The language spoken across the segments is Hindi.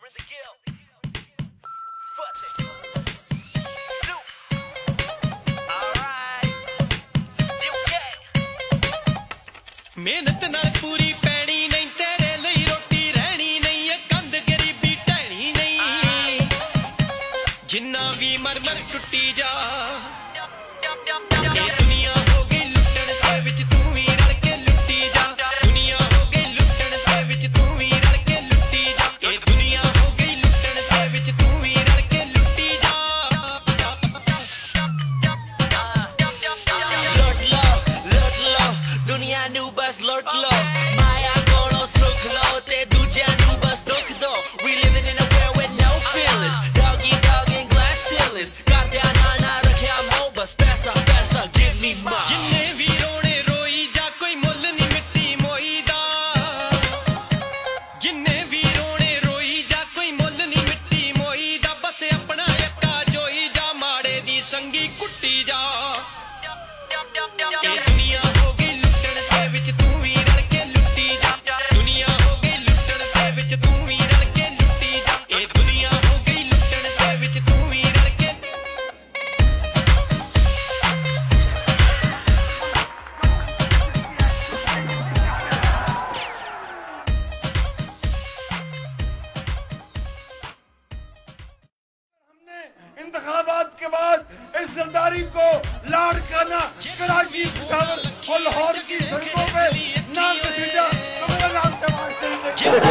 मेहनत नाल पूरी पैनी नहीं तेरे लिए रोटी रहनी नहीं ये कंध गरीबी टहनी नहीं जिन्ना भी मर मर टुटी जा ये दुनिया हो गई लुटन से विच तू भी रल के लुटी जा दुनिया हो गई लुटन से विच तू भी रल के लुटी जा ये दुनिया हो गई लुटन से विच तू भी रल के लुटी जा लुट लो दुनिया नू बस लुट लो माया कोनो सुख लो ते दूजा नू बस दुख दो we living in a world with no feelings doggy dog and glass ceilings कर दिया ना रखिया मोह बस पैसा पैसा give me more जिन्ने भी रोने रोई जा कोई मुल नहीं मिट्टी मोई दा जिन्ने भी रोने रोई जा कोई मुल नहीं मिट्टी मोई दा बस अपना यक्का जोई जा माड़े दी संगी कुट्टी जा ये दुनिया हो गई लुटन से विच तू भी रल के लुटी जा दुनिया हो गई लुटन से विच तू भी रल के लुटी जा ये दुनिया हो गई लुटन से विच तू भी रल के हमने इंतखाबात के बाद इस जरदारी को लाड़काना कराची पिशावर और लाहौर की सड़कों पे नाम खींचा तो मेरा नाम तमाम चलने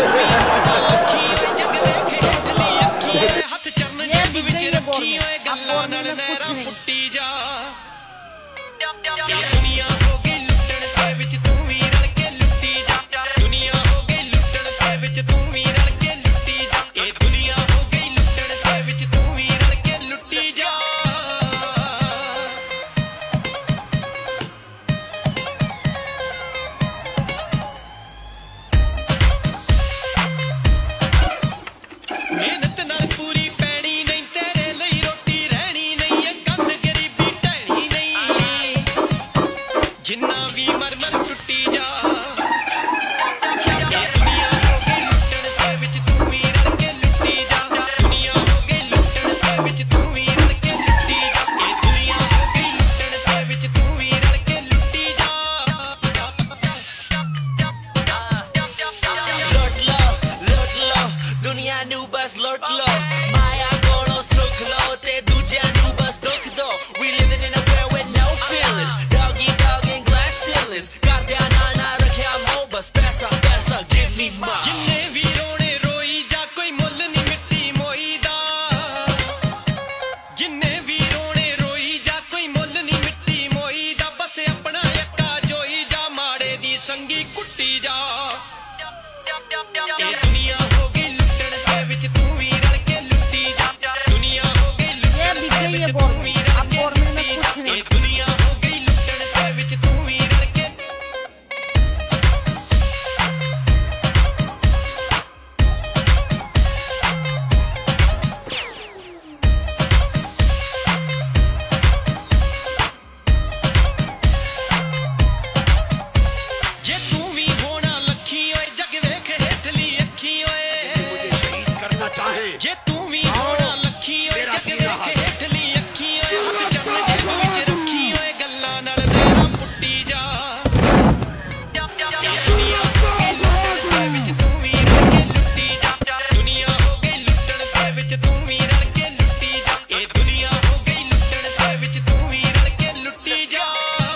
हथ चरण जब विच रखी होए गल्लां नाल नहरां पुट्टी जा दुनिया हो गई लुटन से विच तू भी रल के लुटी जा दुनिया हो गई लुटन से विच तू भी रल के लुटी जा ये दुनिया हो गई लुटन से विच तू भी रल के लुटी जा मेहनत नाल पूरी पैनी नहीं तेरे लिए रोटी रहनी नहीं ये कंध गरीबी टहनी नहीं जिन्ना भी मर मर टुटी जा ये दुनिया हो गई लुटन से विच तू भी रल के लुटी जा दुनिया हो गई लुटन से विच तू भी रल के लुटी जा ये दुनिया हो गई लुटन से विच तू भी रल के लुटी जा लुट लो दुनिया नू बस लुट लो माया कोनो सुख लो ते दूजा नू बस दुख दो we living in a world with no feelings doggy dog and glass ceilings कर दिया ना रखिया मोह बस पैसा पैसा give me more जिन्ने भी रोने रोई जा कोई मुल नहीं मिट्टी मोई दा जिन्ने भी रोने रोई जा कोई मुल नहीं मिट्टी मोई दा बस अपना यक्का जोई जा माड़े दी संगी कुट्टी जा ये दुनिया हो गई लुटन से विच तू भी रल के लुटी जा दुनिया हो गई लुटन से विच तू भी रल के लुटी जा ये दुनिया हो गई लुटन से विच तू भी रल के जे तू भी होना लखी ओए जग वेख हेठली अखी ओए करना चाहे जे तू भी होना लखी ओए जग वेख हेठली अखी ओए हथ चरण जेब विच रखी ओए गल्लां नाल नहरां पुट्टी जा दुनिया हो गई लुटन से विच तू भी रल के लुटी जा दुनिया हो गई लुटन से विच तू भी रल के लुटी जा ये दुनिया हो गई लुटन से विच तू भी रल के लुटी जा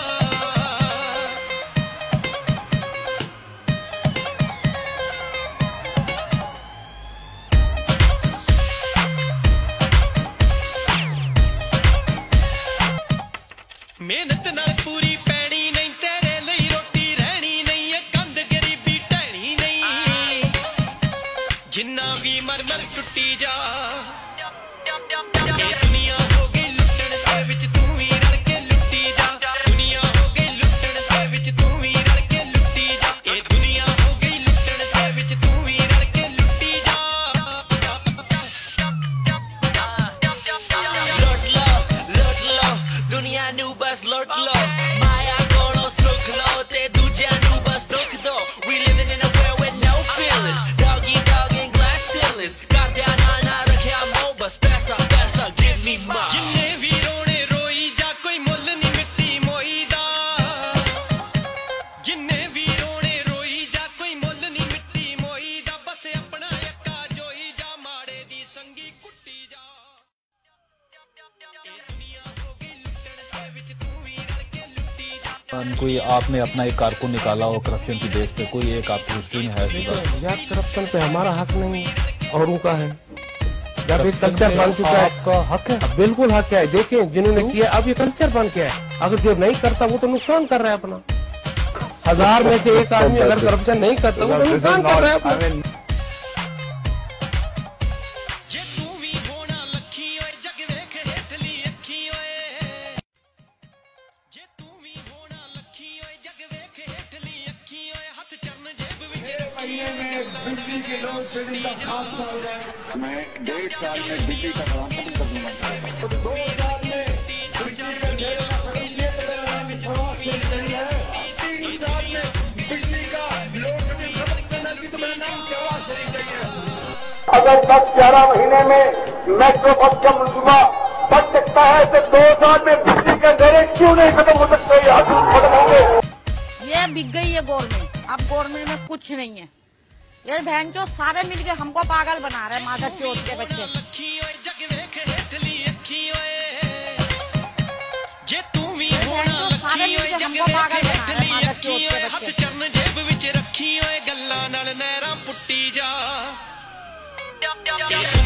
मेहनत नाल पूरी पैनी नहीं तेरे लिए रोटी रहनी नहीं ये कंध गरीबी टहनी नहीं जिन्ना भी मर मर टुटी जा ये दुनिया हो गई लुटन से विच तू भी रल के लुटी जा दुनिया हो गई लुटन से विच तू भी रल के लुटी जा ये दुनिया हो गई लुटन से विच तू भी रल के लुटी जा लुट लो दुनिया नू बस लुट लो माया कोनो सुख लो ते दूजा नू बस दुख दो we living in a world with no feelings doggy dog and glass ceilings कर कोई आपने अपना एक कारकुन निकाला हो करप्शन की बेस पे, कोई एक आपकी हिस्ट्री में है ऐसी बात? यार करप्शन पे हमारा हक नहीं है, औरों का है। जब ये कल्चर बन चुका है, आपका हक है, बिल्कुल हक है। देखिए जिन्होंने किया, अब ये कल्चर बन गया है। अगर जो नहीं करता वो तो नुकसान कर रहा है अपना। 1000 में से एक आदमी अगर करप्शन नहीं करता वो तो नुकसान कर रहा है अपना। बिजली के लोड शेडिंग का खात्मा हो जाए। मैं 1.5 साल में बिजली का काम खत्म कर दूंगा। तो 2 साल में बिजली का देना खत्म किया तो मेरा नाम फवाद शेख नहीं है। 3 साल में बिजली का लोड शेडिंग खत्म करना भी तो मेरा नाम फवाद शेख नहीं है। अगर 10-11 महीने में मेट्रो बस का मंसूबा बन सकता है तो 2 साल में बिजली का दर क्यों नहीं खत्म हो सकता? खत्म होंगे। ये बिक गई है गवर्नमेंट, अब गवर्नमेंट में कुछ नहीं है। ये बहन जो सारे मिलके हमको पागल बना रहे हैं, मादर चोट के बच्चे। सारे मिलके हमको पागल बना रहे हैं, मादर चोट के बच्चे। चरण जेब विच रखी ओए गल्लां नाल नहरां पुट्टी जा।